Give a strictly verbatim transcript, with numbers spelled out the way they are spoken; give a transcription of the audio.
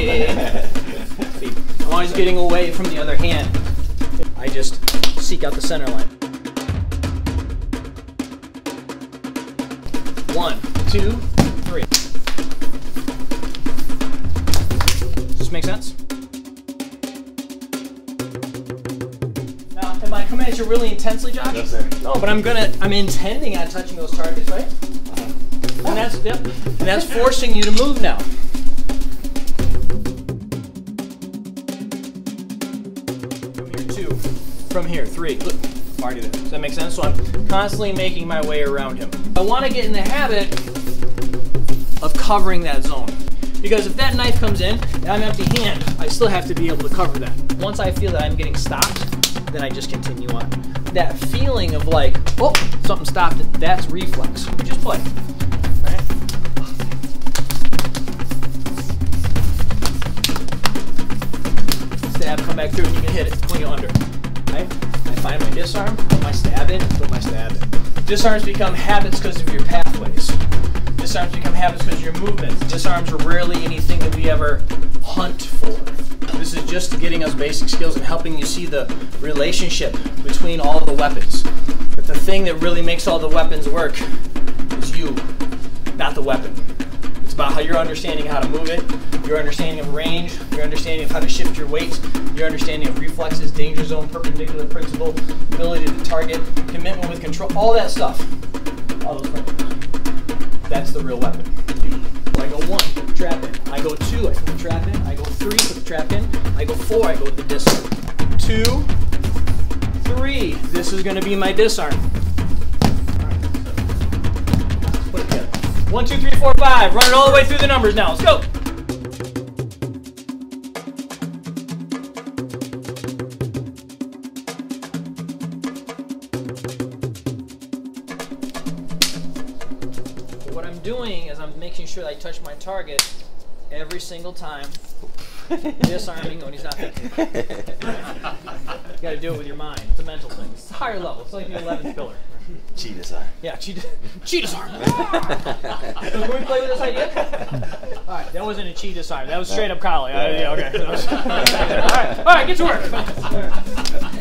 hey. I'm always getting away from the other hand. I just seek out the center line. One, two, three. Does this make sense? Now, am I coming at you really intensely, Josh? No, sir. No, but I'm gonna. I'm intending on touching those targets, right? Uh-huh. And that's yep. And that's forcing you to move now. From here, two. From here, three. Look, already there. Does that make sense? So I'm constantly making my way around him. I want to get in the habit of covering that zone. Because if that knife comes in and I'm empty hand, I still have to be able to cover that. Once I feel that I'm getting stopped, then I just continue on. That feeling of like, oh, something stopped it, that's reflex. Just play. Right? Stab, come back through, and you can hit it when you're under. Right? I find my disarm, put my stab in, put my stab in. Disarms become habits because of your pathways. Disarms become habits because of your movements. Disarms are rarely anything that we ever hunt for. This is just getting us basic skills and helping you see the relationship between all the weapons. But the thing that really makes all the weapons work is you, not the weapon. It's about how you're understanding how to move it, your understanding of range, your understanding of how to shift your weight, your understanding of reflexes, danger zone, perpendicular principle, ability to target, commitment with control, all that stuff. All those principles. That's the real weapon. I go one, put the trap in. I go two, I put the trap in. I go three, put the trap in. I go four, I go with the disarm. Two, three. This is going to be my disarm. Put it together. One, two, three, four, five. Run it all the way through the numbers now. Let's go. What I'm doing is I'm making sure that I touch my target every single time. Disarming when he's not thinking. You got to do it with your mind. It's a mental thing. It's a higher level. It's like the eleventh pillar. Chi disarm. Yeah, chi, chi disarm. Can we play with this idea? All right, that wasn't a chi disarm. That was straight up collie. Uh, yeah, okay. All right, all right, get to work.